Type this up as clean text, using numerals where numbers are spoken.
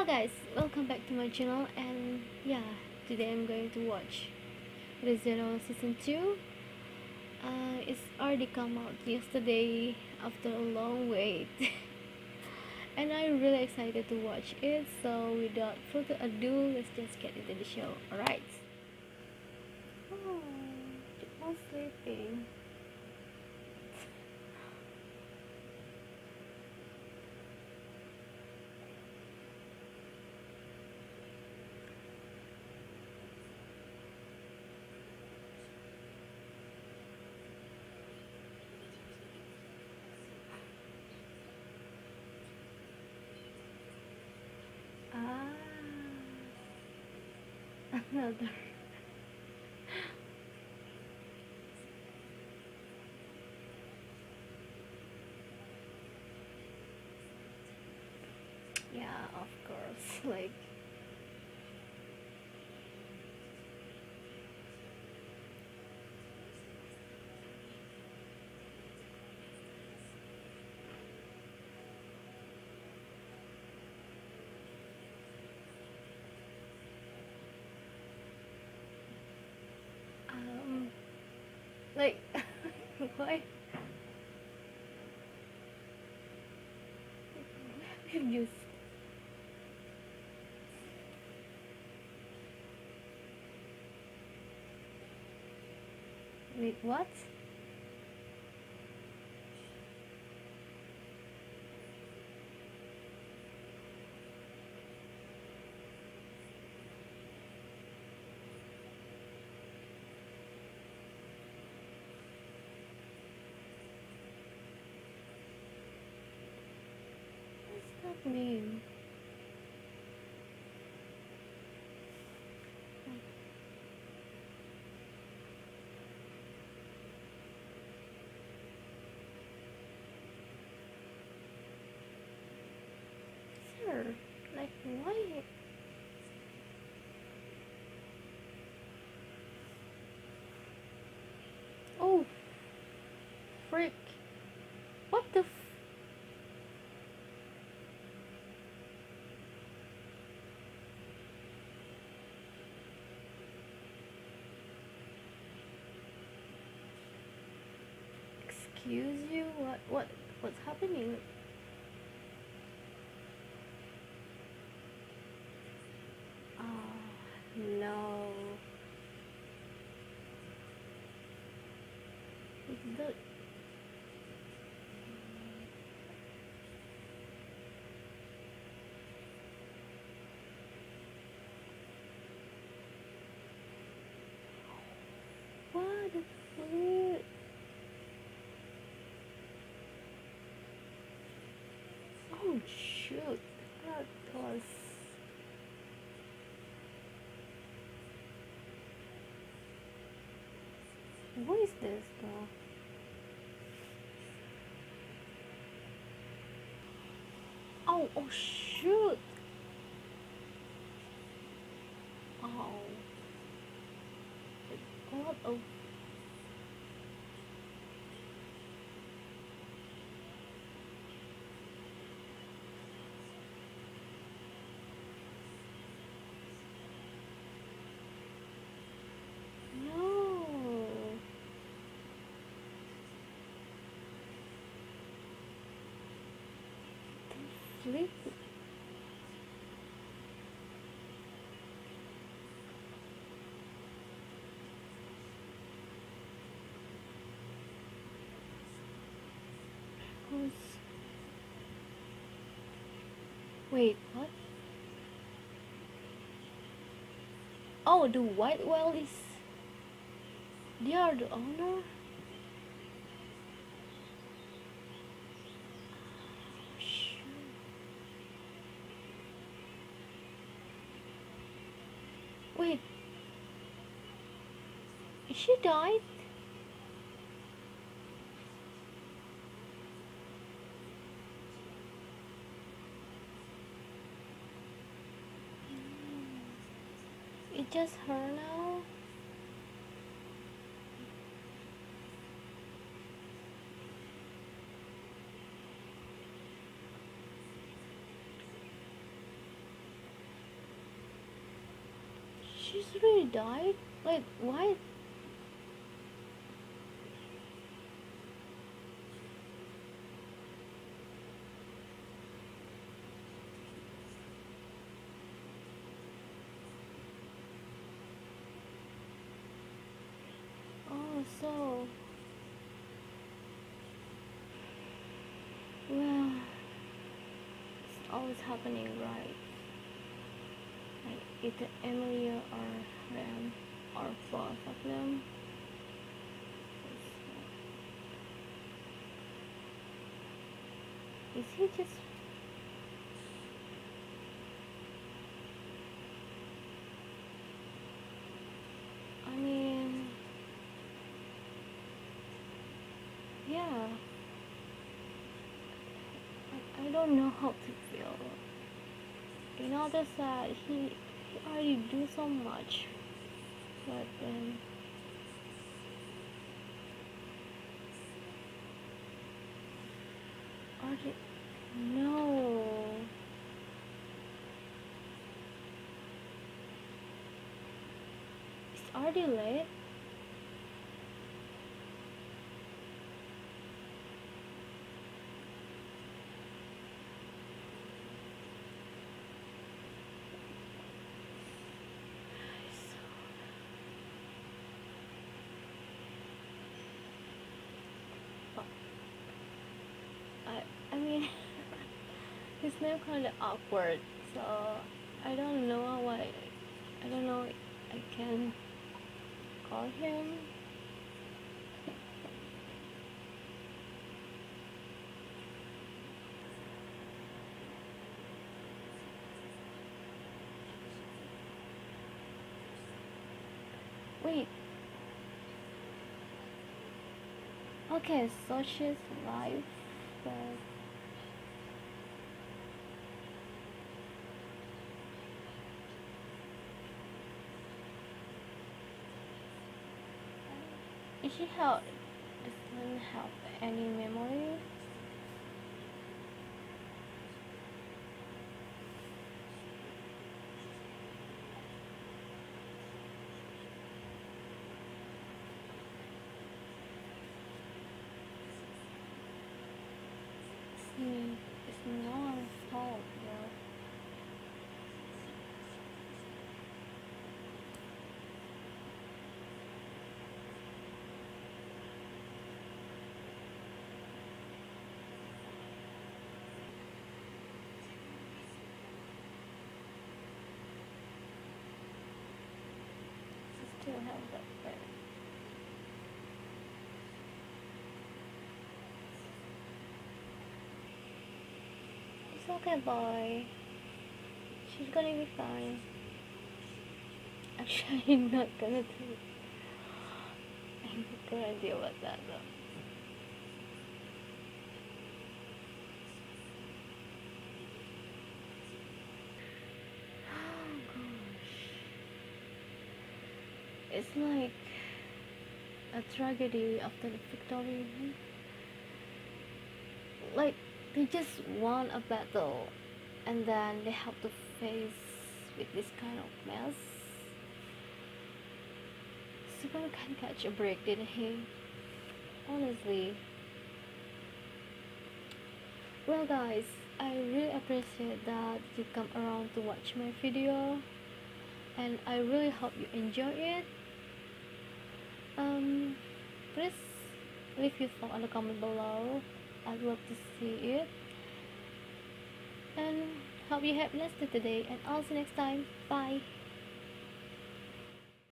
Hello guys, welcome back to my channel. And yeah, today I'm going to watch Re:Zero season 2. It's already come out yesterday after a long wait. And I'm really excited to watch it. So without further ado, let's just get into the show. Alright. Oh, Jamal's sleeping. Ah, another. Yeah, of course. Like, um, like, why? You wait, what? What's that mean? Sir, like, why? Oh, frick. What the excuse you? What's happening? Oh, no. The, what the frick? Oh, shoot. That was... What is this, though? Oh, shoot. Oh, God of... No. Flip. Who's... Wait, what? Oh, the white whale is... They are the owner? Shoot. Wait, she died? It's just her now? She's really died? Like, why? Oh, so. Well, it's always happening, right? Like, either Emilia or Ram, or both of them. Is he just. I mean. Yeah. I don't know how to feel. You know, the sad, he already do so much. But then. Already. No. It's already late. I mean, his name kind of awkward, so I don't know why. I don't know. I can call him. Wait. Okay, so she's live, but is she have doesn't have any memory? It's no one's fault, though. She still have that friend. It's okay, boy. She's gonna be fine. Actually, I'm not gonna do it. I'm not gonna deal with that though. Oh gosh. It's like a tragedy after the victory. Like, they just won a battle and then they have to face with this kind of mess. Super can catch a break, didn't he? Honestly. Well guys, I really appreciate that you come around to watch my video and I really hope you enjoy it. Um Please leave your thought on the comment below. I'd love to see it. And hope you have a blessed day today and I'll see you next time. Bye.